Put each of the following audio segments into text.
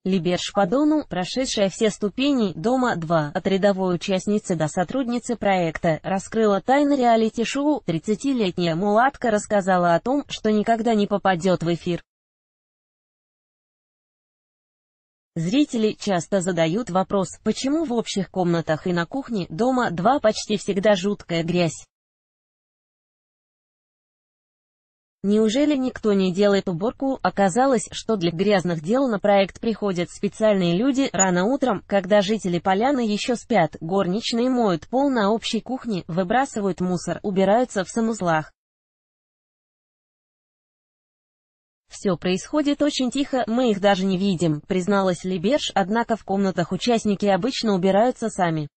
Либерж по Дону, прошедшая все ступени «Дома-2», от рядовой участницы до сотрудницы проекта, раскрыла тайны реалити-шоу. 30-летняя мулатка рассказала о том, что никогда не попадет в эфир. Зрители часто задают вопрос, почему в общих комнатах и на кухне «Дома-2» почти всегда жуткая грязь. Неужели никто не делает уборку? Оказалось, что для грязных дел на проект приходят специальные люди. Рано утром, когда жители поляны еще спят, горничные моют пол на общей кухне, выбрасывают мусор, убираются в санузлах. Все происходит очень тихо, мы их даже не видим, призналась Либерж, однако в комнатах участники обычно убираются сами.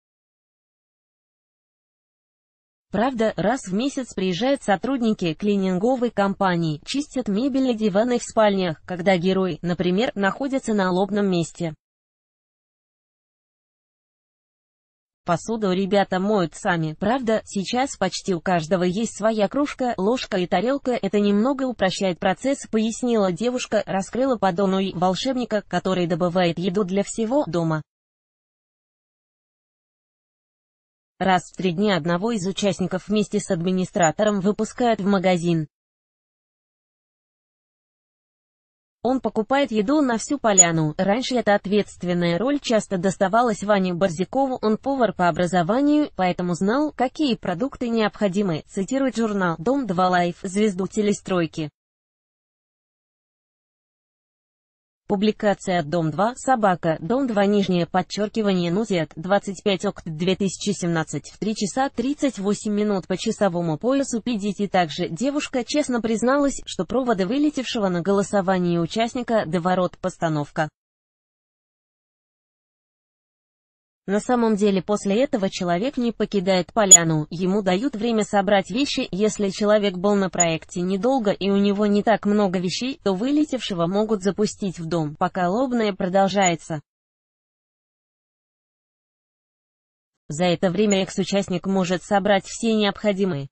Правда, раз в месяц приезжают сотрудники клининговой компании, чистят мебель и диваны в спальнях, когда герой, например, находится на лобном месте. Посуду ребята моют сами. Правда, сейчас почти у каждого есть своя кружка, ложка и тарелка. Это немного упрощает процесс, пояснила девушка, раскрыла по Дону и волшебника, который добывает еду для всего дома. Раз в 3 дня одного из участников вместе с администратором выпускают в магазин. Он покупает еду на всю поляну. Раньше эта ответственная роль часто доставалась Ване Борзякову, он повар по образованию, поэтому знал, какие продукты необходимы, цитирует журнал «Дом-2 Лайф», звезду телестройки. Публикация от Дом-2, собака, Дом-2, нижнее подчеркивание, НУЗИАТ, 25 окт 2017, в 3 часа 38 минут по часовому поясу PDT. Также девушка честно призналась, что проводы вылетевшего на голосовании участника до ворот постановка. На самом деле после этого человек не покидает поляну, ему дают время собрать вещи. Если человек был на проекте недолго и у него не так много вещей, то вылетевшего могут запустить в дом, пока лобное продолжается. За это время экс-участник может собрать все необходимые.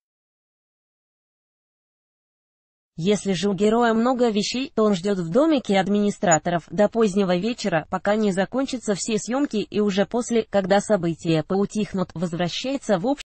Если же у героя много вещей, то он ждет в домике администраторов до позднего вечера, пока не закончатся все съемки, и уже после, когда события поутихнут, возвращается в общий